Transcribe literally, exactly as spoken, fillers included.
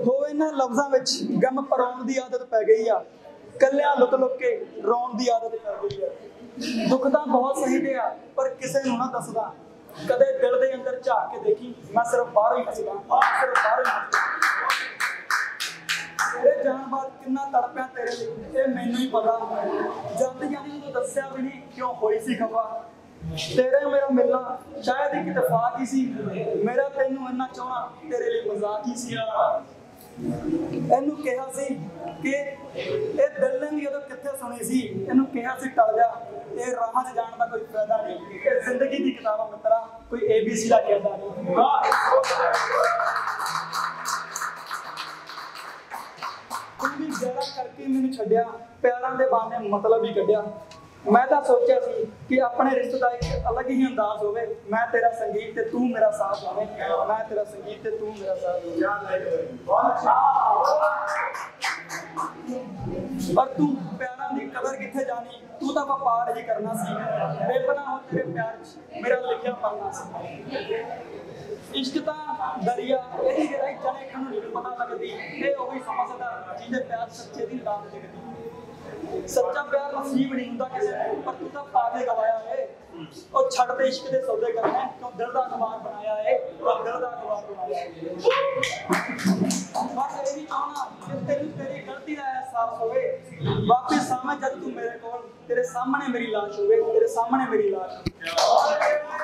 हो इन्हां लफ्ज़ां विच गम पराउण दी आदत पै गई आ, कल्लियां लुक लुक के रोण दी आदत पै गई है। दुख तां बहुत सहीदे आ पर किसे नूं ना दसदा, कदे दिल दे अंदर झाक के देखी मैं सिर्फ बाहरों ही हसदा, सिर्फ बाहरों ही हसदा। तेरे जान बाद किन्ना तड़पिया तेरे लिए ये मैनूं ही पता, जांदी जांदी तूं दस्सिया भी नहीं क्यों होई सी खफा। तेरे मेरा मिलना शायद एक इतफाक ही सी, मेरा तैनूं इन्ना चाहना तेरे लिए मजाक ही सी। इनू कहा सी कि ये दिल ने भी उदों कित्थे सुनी सी, इनू कहा सी टल जा, ये राहां च जाण दा कोई फायदा नहीं, ये जिंदगी दी किताब मित्रा कोई ए बी सी दा कहदा नहीं। तू भी गहरा करके मैनू छड्डिया, प्यारां दे बहाने मतलब ही कढिया। मैं तो सोचा सी कि अपने रिश्ते का एक अलग ही अंदाज होवे, मैं तेरा संगीत ते तू मेरा साथ होवे, मैं तेरा संगीत ते तू मेरा साथ होवे। पर तू प्यारां दी कदर कित्थे जानी, तू तो व्यापार ही करना सी, बेपनाह हो तेरे प्यार च मेरा लिखिया मरना सी। इश्क तां दरिया इहदी गहराई जाने किनूं नहीं पता लगदी, ये ओही समझदा जिहदे प्यार सच्चे दी लाल दिखदी। सच्चा प्यार नसीब नहीं हुंदा किसे नूं, पर तू तां पा के गवाया है। और छड़ दे इश्क दे सौदे करने क्यों दिल दा अखबार बनाया है, और दिल दा अखबार बनाया है। बस ये भी चाहना कि तेरी तेरी गलती दा एहसास होवे, वापस आवे जद तू मेरे कोल, तेरे सामने मेरी लाश होवे, तेरे सामने मेरी लाश।